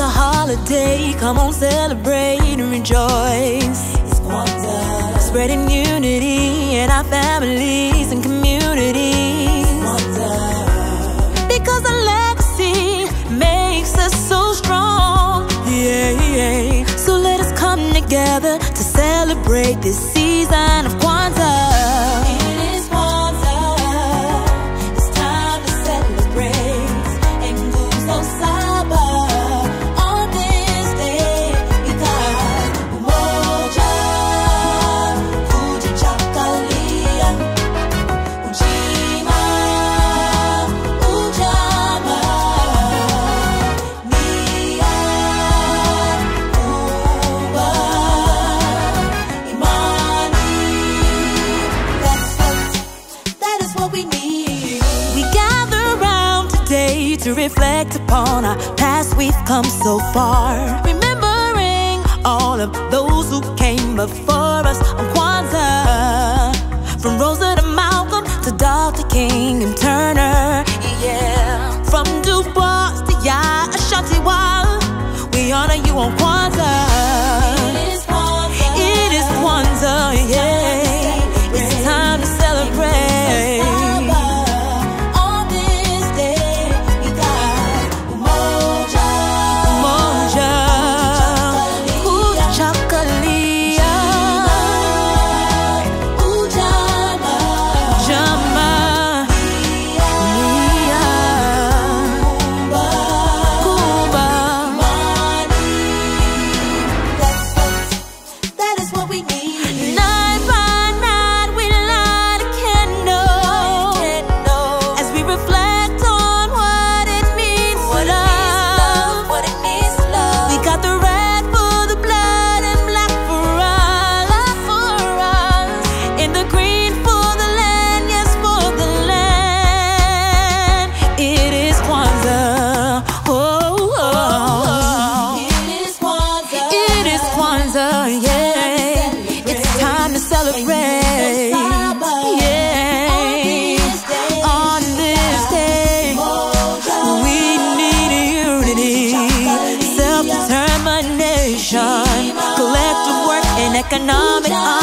a holiday, come on, celebrate and rejoice. It's Kwanzaa, spreading unity in our families and communities. It's Kwanzaa, because our legacy makes us so strong. Yeah. So let us come together to celebrate this season of Kwanzaa. Saba on this day, because Umoja, Kujichagulia, Ujimma, Ujamaa, Kumah, Imani. That is what we need. We gather around today to reflect upon our past. We've come so far, remembering all of those who came before us on Kwanzaa. From Rosa to Malcolm to Dr. King and Turner, yeah. From Du Bois to Ashanti Wall, we honor you on Kwanzaa. It is Kwanzaa, yeah. It's time to celebrate. Economic